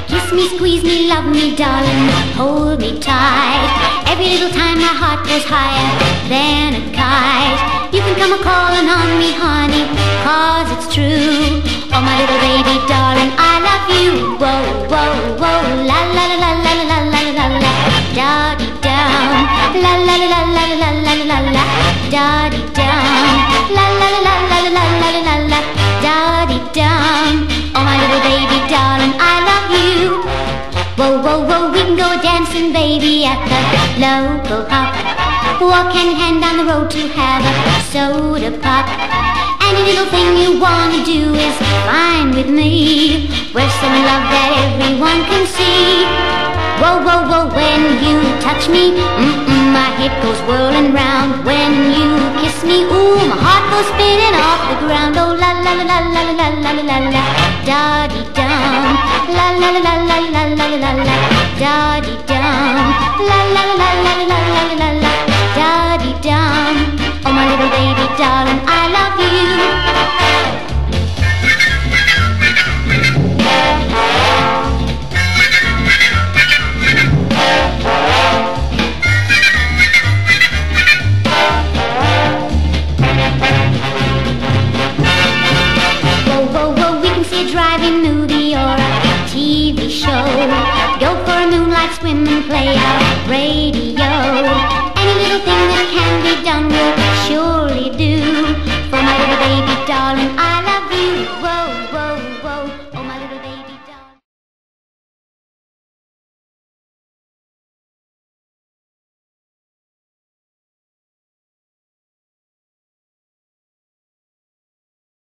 Kiss me, squeeze me, love me, darling, hold me tight. Every little time my heart goes higher than a kite. You can come a-calling on me, honey, 'cause it's true. Oh, my little baby, darling, I love you. Whoa, whoa, whoa, la la la la la la la la la la, da-dee-dum, la la la la la la la la la la, da-dee-dum, la la la la la la la la la la, da-dee-dum. Oh, my little baby, darling, I love you. Whoa, whoa, whoa, we can go dancing, baby, at the local hop. Walk hand in hand down the road to have a soda pop. Any little thing you wanna do is fine with me. We're some love that everyone can see. Whoa, whoa, whoa, when you touch me, my head goes whirling round. When you kiss me, ooh, my heart goes spinning off the ground. Oh, la la la la la la la la la la, da-dee-dum, la la la la la la la la la, da-dee-dum, la la la la la la la la la, da-dee-dum. Oh, my little baby, darling, I love you. Driving movie or a TV show. Go for a moonlight swim and play our radio. Any little thing that can be done will